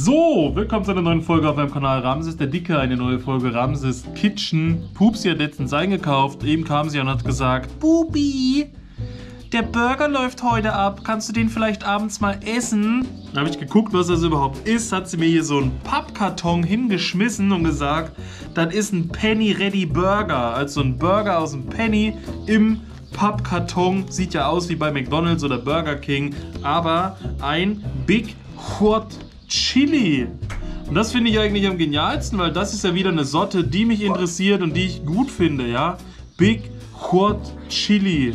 So, willkommen zu einer neuen Folge auf meinem Kanal Ramses der Dicke, eine neue Folge Ramses Kitchen. Pupsi hat letztens eingekauft, eben kam sie und hat gesagt, Bubi, der Burger läuft heute ab, kannst du den vielleicht abends mal essen? Dann habe ich geguckt, was das überhaupt ist, hat sie mir hier so einen Pappkarton hingeschmissen und gesagt, das ist ein Penny Ready Burger, also ein Burger aus dem Penny im Pappkarton, sieht ja aus wie bei McDonald's oder Burger King, aber ein Big Hot Chili. Und das finde ich eigentlich am genialsten, weil das ist ja wieder eine Sorte, die mich interessiert und die ich gut finde, ja. Big Hot Chili.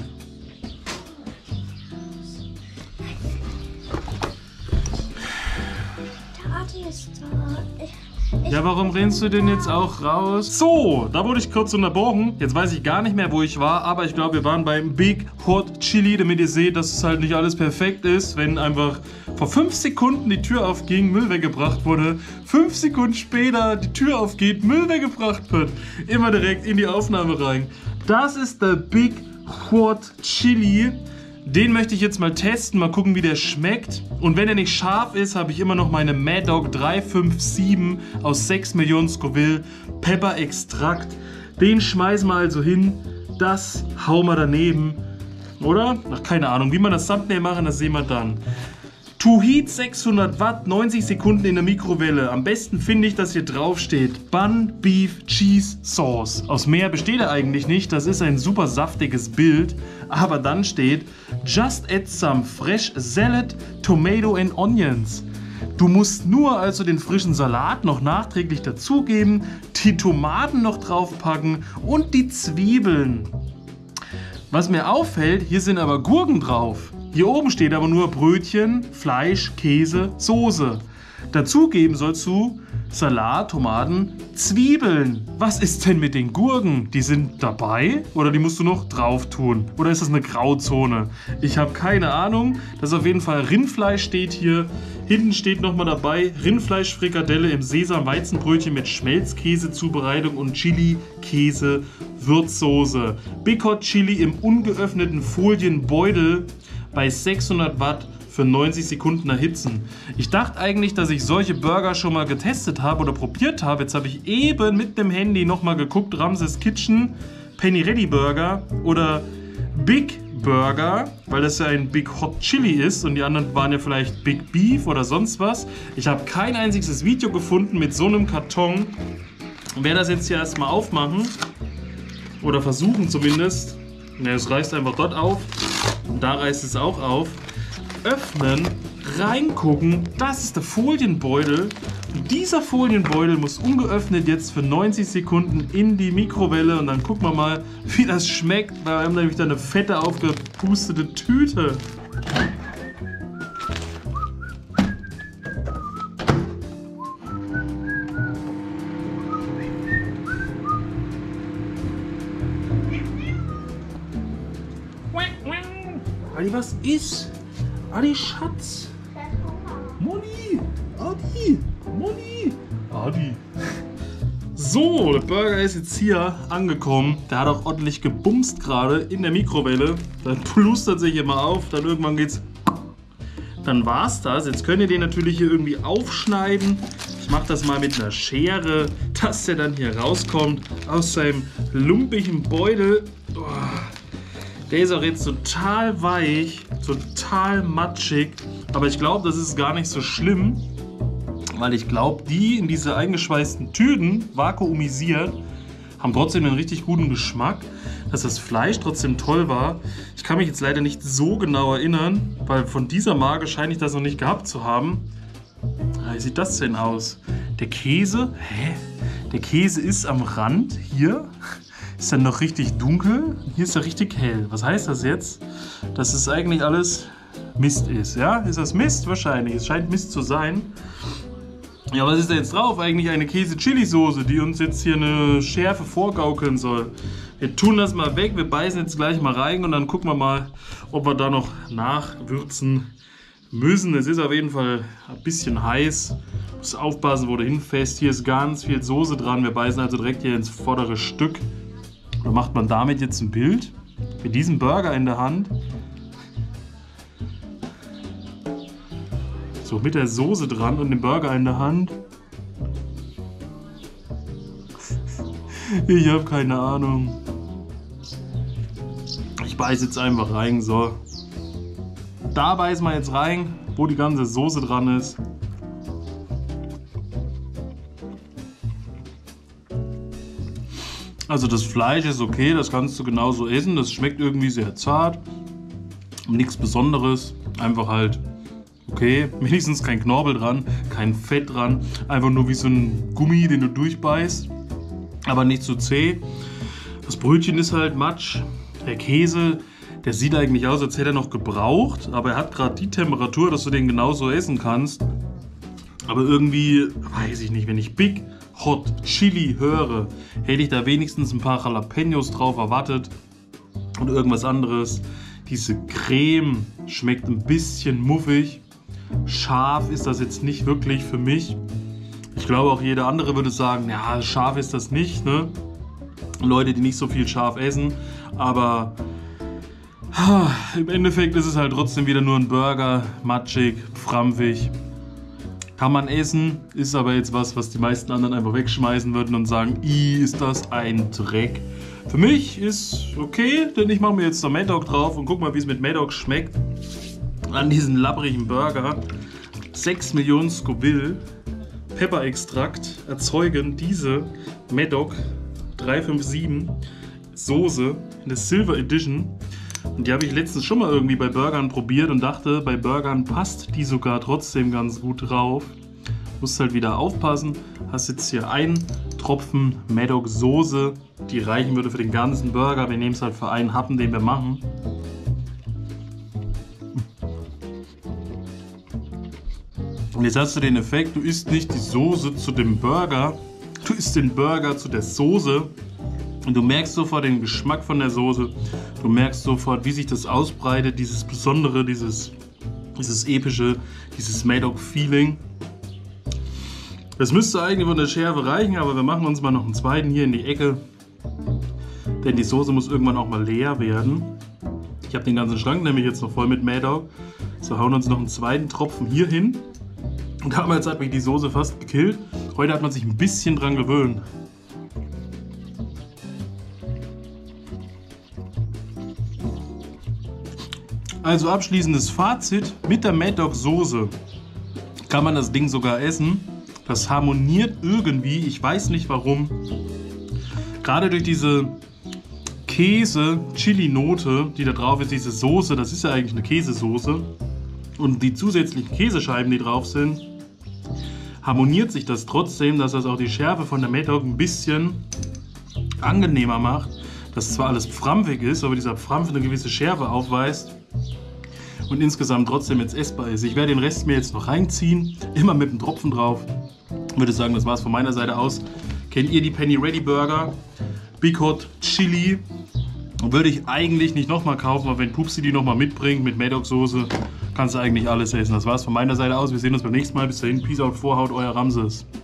Ja, warum rennst du denn jetzt auch raus? So, da wurde ich kurz unterbrochen. Jetzt weiß ich gar nicht mehr, wo ich war, aber ich glaube, wir waren beim Big Hot Chili, damit ihr seht, dass es halt nicht alles perfekt ist, wenn einfach vor 5 Sekunden die Tür aufging, Müll weggebracht wurde, 5 Sekunden später die Tür aufgeht, Müll weggebracht wird. Immer direkt in die Aufnahme rein. Das ist der Big Hot Chili. Den möchte ich jetzt mal testen, mal gucken, wie der schmeckt. Und wenn er nicht scharf ist, habe ich immer noch meine Mad Dog 357 aus 6 Millionen Scoville Pepper Extrakt. Den schmeißen wir also hin. Das hauen wir daneben. Oder? Ach, keine Ahnung. Wie man das Thumbnail machen, das sehen wir dann. To Heat 600 Watt, 90 Sekunden in der Mikrowelle. Am besten finde ich, dass hier drauf steht Bun Beef Cheese Sauce. Aus mehr besteht er eigentlich nicht. Das ist ein super saftiges Bild. Aber dann steht Just add some fresh salad, tomato and onions. Du musst nur also den frischen Salat noch nachträglich dazugeben, die Tomaten noch draufpacken und die Zwiebeln. Was mir auffällt, hier sind aber Gurken drauf. Hier oben steht aber nur Brötchen, Fleisch, Käse, Soße. Dazugeben sollst du Salat, Tomaten, Zwiebeln. Was ist denn mit den Gurken? Die sind dabei oder die musst du noch drauf tun? Oder ist das eine Grauzone? Ich habe keine Ahnung. Das ist auf jeden Fall Rindfleisch steht hier. Hinten steht nochmal dabei Rindfleischfrikadelle im Sesam-Weizenbrötchen mit Schmelzkäse-Zubereitung und Chili-Käse-Würzsoße. Big Hot Chili im ungeöffneten Folienbeutel bei 600 Watt für 90 Sekunden erhitzen. Ich dachte eigentlich, dass ich solche Burger schon mal getestet habe oder probiert habe. Jetzt habe ich eben mit dem Handy nochmal geguckt, Ramses Kitchen, Penny Ready Burger oder Big Burger, weil das ja ein Big Hot Chili ist und die anderen waren ja vielleicht Big Beef oder sonst was. Ich habe kein einziges Video gefunden mit so einem Karton. Ich werde das jetzt hier erstmal aufmachen oder versuchen zumindest. Ne, es reißt einfach dort auf und da reißt es auch auf. Öffnen, reingucken, das ist der Folienbeutel. Und dieser Folienbeutel muss ungeöffnet jetzt für 90 Sekunden in die Mikrowelle und dann gucken wir mal, wie das schmeckt. Wir haben nämlich da eine fette, aufgepustete Tüte. Adi, was ist? Adi, Schatz! Moni! Adi! Moni! Adi! So, der Burger ist jetzt hier angekommen. Der hat auch ordentlich gebumst gerade in der Mikrowelle. Dann plustert sich immer auf, dann irgendwann geht's. Dann war's das. Jetzt könnt ihr den natürlich hier irgendwie aufschneiden. Ich mache das mal mit einer Schere, dass der dann hier rauskommt aus seinem lumpigen Beutel. Oh. Der ist auch jetzt total weich, total matschig, aber ich glaube, das ist gar nicht so schlimm, weil ich glaube, die in diese eingeschweißten Tüten, vakuumisiert, haben trotzdem einen richtig guten Geschmack, dass das Fleisch trotzdem toll war. Ich kann mich jetzt leider nicht so genau erinnern, weil von dieser Marke scheine ich das noch nicht gehabt zu haben. Wie sieht das denn aus? Der Käse? Hä? Der Käse ist am Rand hier. Ist dann noch richtig dunkel. Hier ist er richtig hell. Was heißt das jetzt? Dass es eigentlich alles Mist ist, ja? Ist das Mist? Wahrscheinlich. Es scheint Mist zu sein. Ja, was ist da jetzt drauf? Eigentlich eine Käse-Chili-Soße, die uns jetzt hier eine Schärfe vorgaukeln soll. Wir tun das mal weg. Wir beißen jetzt gleich mal rein und dann gucken wir mal, ob wir da noch nachwürzen müssen. Es ist auf jeden Fall ein bisschen heiß. Muss aufpassen, wo du hinfährst. Hier ist ganz viel Soße dran. Wir beißen also direkt hier ins vordere Stück. Oder macht man damit jetzt ein Bild? Mit diesem Burger in der Hand. So mit der Soße dran und dem Burger in der Hand. Ich habe keine Ahnung. Ich beiß jetzt einfach rein, so. Da beißen wir jetzt rein, wo die ganze Soße dran ist. Also das Fleisch ist okay, das kannst du genauso essen. Das schmeckt irgendwie sehr zart. Nichts Besonderes. Einfach halt okay. Wenigstens kein Knorpel dran, kein Fett dran. Einfach nur wie so ein Gummi, den du durchbeißt. Aber nicht zu zäh. Das Brötchen ist halt matsch. Der Käse, der sieht eigentlich aus, als hätte er noch gebraucht. Aber er hat gerade die Temperatur, dass du den genauso essen kannst. Aber irgendwie, weiß ich nicht, wenn ich Big Hot Chili höre, hätte ich da wenigstens ein paar Jalapenos drauf erwartet. Und irgendwas anderes. Diese Creme schmeckt ein bisschen muffig. Scharf ist das jetzt nicht wirklich für mich. Ich glaube auch jeder andere würde sagen, ja, scharf ist das nicht, ne? Leute, die nicht so viel scharf essen. Aber im Endeffekt ist es halt trotzdem wieder nur ein Burger. Matschig, frampfig. Kann man essen, ist aber jetzt was die meisten anderen einfach wegschmeißen würden und sagen, ist das ein Dreck. Für mich ist okay, denn ich mache mir jetzt da Mad Dog drauf und guck mal, wie es mit Mad Dog schmeckt. An diesen labbrigen Burger. 6 Millionen Scoville Pfefferextrakt erzeugen diese Mad Dog 357 Soße in der Silver Edition. Und die habe ich letztens schon mal irgendwie bei Burgern probiert und dachte, bei Burgern passt die sogar trotzdem ganz gut drauf. Musst halt wieder aufpassen. Hast jetzt hier einen Tropfen Mad Dog Soße, die reichen würde für den ganzen Burger. Wir nehmen es halt für einen Happen, den wir machen. Und jetzt hast du den Effekt, du isst nicht die Soße zu dem Burger, du isst den Burger zu der Soße. Und du merkst sofort den Geschmack von der Soße. Du merkst sofort, wie sich das ausbreitet, dieses Besondere, dieses epische, dieses Mad Dog Feeling. Das müsste eigentlich von der Schärfe reichen, aber wir machen uns mal noch einen zweiten hier in die Ecke. Denn die Soße muss irgendwann auch mal leer werden. Ich habe den ganzen Schrank nämlich jetzt noch voll mit Mad Dog. So, hauen uns noch einen zweiten Tropfen hier hin. Und damals hat mich die Soße fast gekillt. Heute hat man sich ein bisschen dran gewöhnt. Also abschließendes Fazit, mit der Mad Dog Soße kann man das Ding sogar essen. Das harmoniert irgendwie, ich weiß nicht warum. Gerade durch diese Käse-Chili-Note, die da drauf ist, diese Soße, das ist ja eigentlich eine Käsesoße. Und die zusätzlichen Käsescheiben, die drauf sind, harmoniert sich das trotzdem, dass das auch die Schärfe von der Mad Dog ein bisschen angenehmer macht. Dass zwar alles pframpfig ist, aber dieser Pframpf eine gewisse Schärfe aufweist. Und insgesamt trotzdem jetzt essbar ist. Ich werde den Rest mir jetzt noch reinziehen, immer mit einem Tropfen drauf. Ich würde sagen, das war es von meiner Seite aus. Kennt ihr die Penny Ready Burger? Big Hot Chili. Würde ich eigentlich nicht nochmal kaufen, aber wenn Pupsi die nochmal mitbringt mit Mad Dog Soße, kannst du eigentlich alles essen. Das war es von meiner Seite aus. Wir sehen uns beim nächsten Mal. Bis dahin, Peace out, Vorhaut, euer Ramses.